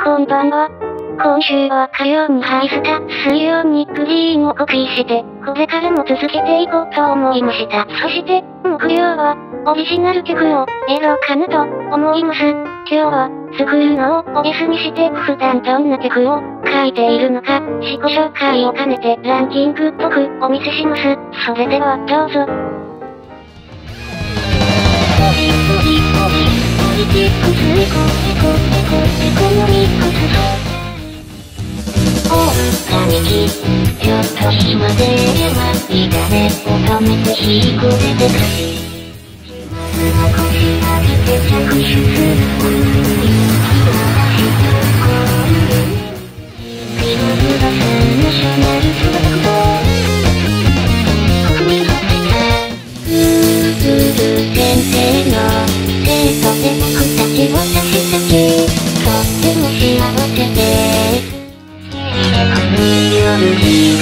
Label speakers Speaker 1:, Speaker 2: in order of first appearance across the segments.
Speaker 1: こんばんは。今週は火曜に入った水曜にグリーンをコピーして、これからも続けていこうと思いました。そして、木曜は、オリジナル曲をやろうかなと思います。今日は、作るのをお休みして、普段どんな曲を書いているのか、自己紹介を兼ねてランキングっぽくお見せします。それでは、どうぞ。
Speaker 2: 並木、ちょっと島では乱れを止めて引こえてくし残し上げて着手するビルブラスナショナルスワット国民発先生の生徒で僕たち私たちとっても幸せで夜に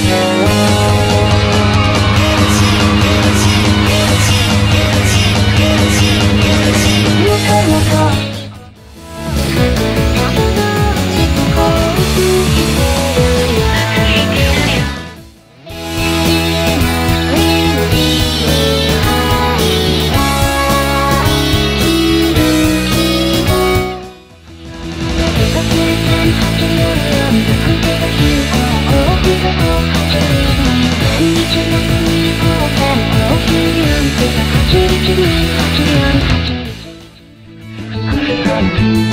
Speaker 2: 8